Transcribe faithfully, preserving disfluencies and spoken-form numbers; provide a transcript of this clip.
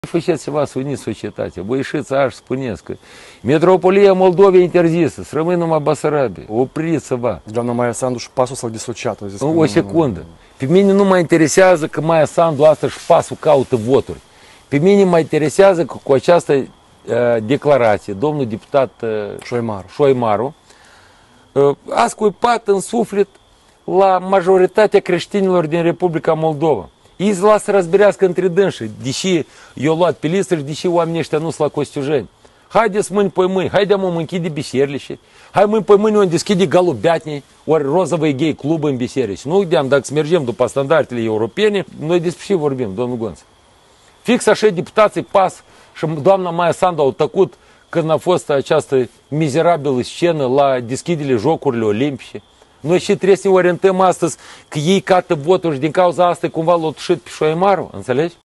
Faceți ceva să uniți societatea. Voi ieșiți aș, spuneți că Metropolia Moldovei interzisă, să rămân numai Basarabia. Opriți-vă. Doamna Maia Sandu și pasul s-au disociat. O secundă. Pe mine nu mă interesează că Maia Sandu astăzi și pasul caută voturi. Pe mine mă interesează că cu această uh, declarație, domnul deputat uh, Șoimaru, Șoimaru uh, a scuipat în suflet la majoritatea creștinilor din Republica Moldova. Ei îți lasă răzberească între dânsii, deși i-au luat pe listă și deși oamenii ăștia nu sunt la Costiujeni. Haideți mâini pe mâini, haide mă închide biserici, hai mâini pe mâini, unde deschide Galubiatnii, ori Rozovăi Gay Club în biserici. Nu uiteam, dacă să mergem după standardele europene, noi despre ce vorbim, domnul Gonț. Fix așa deputații PAS și doamna Maia Sandu au tăcut când a fost această mizerabilă scenă la deschidele Jocurile Olimpice. Noi și trebuie să ne orientăm astăzi că ei cată voturi și din cauza asta cumva l-au tușit pe Șoimaru, înțelegi?